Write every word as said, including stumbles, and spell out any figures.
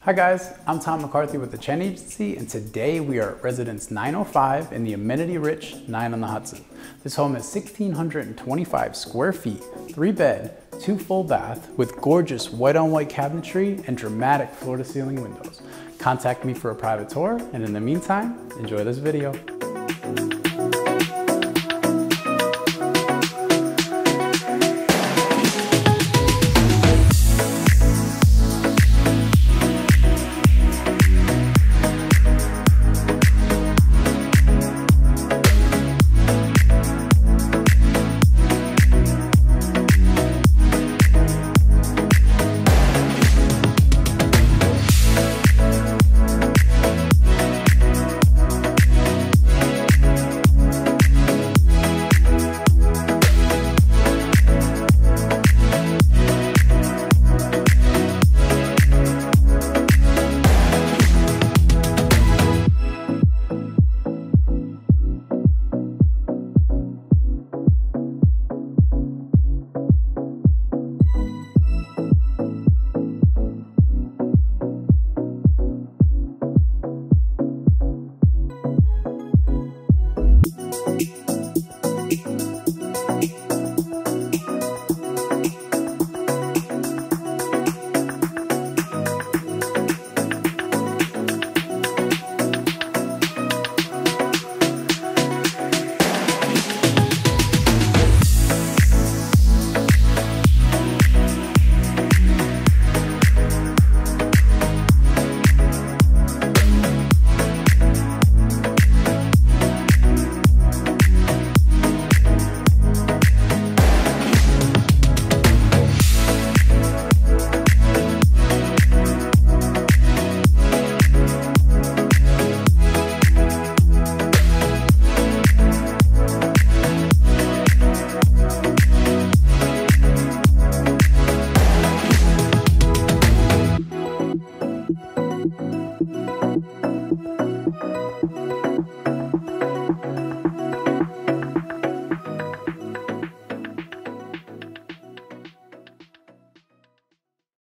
Hi guys, I'm Tom McCarthy with the Chen Agency, and today we are at Residence nine oh five in the amenity-rich nine on the Hudson. This home is one thousand six hundred twenty-five square feet, three bed, two full bath, with gorgeous white-on-white cabinetry and dramatic floor-to-ceiling windows. Contact me for a private tour, and in the meantime, enjoy this video.